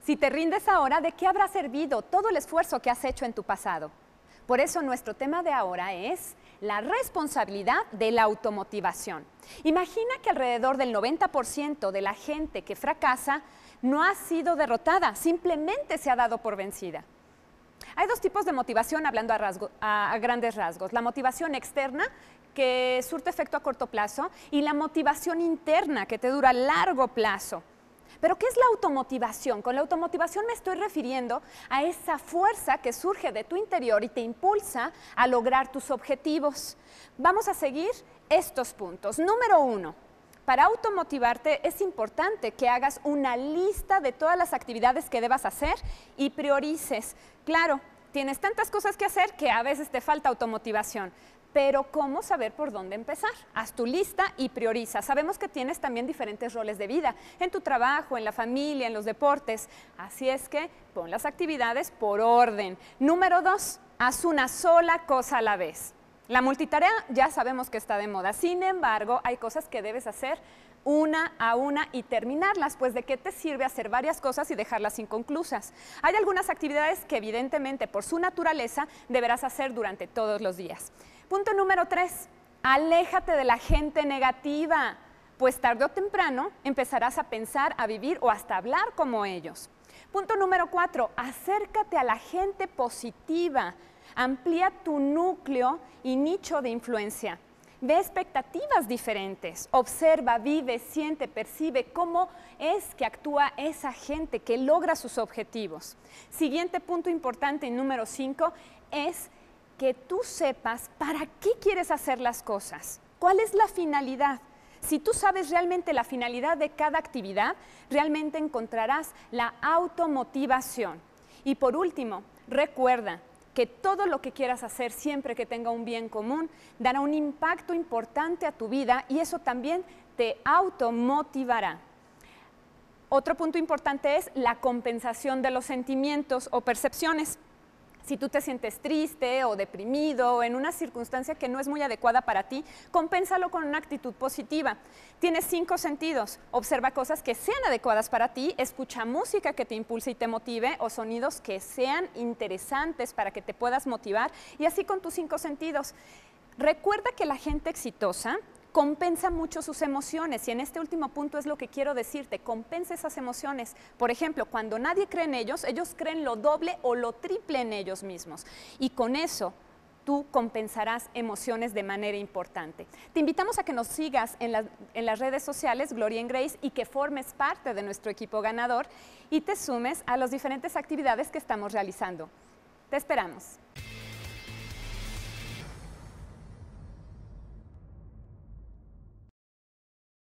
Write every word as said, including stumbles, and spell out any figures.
Si te rindes ahora, ¿de qué habrá servido todo el esfuerzo que has hecho en tu pasado? Por eso nuestro tema de ahora es la responsabilidad de la automotivación. Imagina que alrededor del noventa por ciento de la gente que fracasa no ha sido derrotada, simplemente se ha dado por vencida. Hay dos tipos de motivación hablando a, rasgo, a, a grandes rasgos. La motivación externa, que surte efecto a corto plazo, y la motivación interna, que te dura a largo plazo. ¿Pero qué es la automotivación? Con la automotivación me estoy refiriendo a esa fuerza que surge de tu interior y te impulsa a lograr tus objetivos. Vamos a seguir estos puntos. Número uno, para automotivarte es importante que hagas una lista de todas las actividades que debas hacer y priorices. Claro, tienes tantas cosas que hacer que a veces te falta automotivación. Pero ¿cómo saber por dónde empezar? Haz tu lista y prioriza. Sabemos que tienes también diferentes roles de vida, en tu trabajo, en la familia, en los deportes. Así es que pon las actividades por orden. Número dos, haz una sola cosa a la vez. La multitarea ya sabemos que está de moda. Sin embargo, hay cosas que debes hacer una a una y terminarlas, pues ¿de qué te sirve hacer varias cosas y dejarlas inconclusas? Hay algunas actividades que evidentemente por su naturaleza deberás hacer durante todos los días. Punto número tres, aléjate de la gente negativa, pues tarde o temprano empezarás a pensar, a vivir o hasta hablar como ellos. Punto número cuatro, acércate a la gente positiva, amplía tu núcleo y nicho de influencia. Ve expectativas diferentes, observa, vive, siente, percibe cómo es que actúa esa gente que logra sus objetivos. Siguiente punto importante, número cinco, es que tú sepas para qué quieres hacer las cosas, cuál es la finalidad. Si tú sabes realmente la finalidad de cada actividad, realmente encontrarás la automotivación. Y por último, recuerda que todo lo que quieras hacer siempre que tenga un bien común dará un impacto importante a tu vida y eso también te automotivará. Otro punto importante es la compensación de los sentimientos o percepciones. Si tú te sientes triste o deprimido o en una circunstancia que no es muy adecuada para ti, compénsalo con una actitud positiva. Tienes cinco sentidos. Observa cosas que sean adecuadas para ti, escucha música que te impulse y te motive o sonidos que sean interesantes para que te puedas motivar y así con tus cinco sentidos. Recuerda que la gente exitosa compensa mucho sus emociones y en este último punto es lo que quiero decirte, compensa esas emociones. Por ejemplo, cuando nadie cree en ellos, ellos creen lo doble o lo triple en ellos mismos y con eso tú compensarás emociones de manera importante. Te invitamos a que nos sigas en, la, en las redes sociales Gloria and Grace y que formes parte de nuestro equipo ganador y te sumes a las diferentes actividades que estamos realizando. Te esperamos.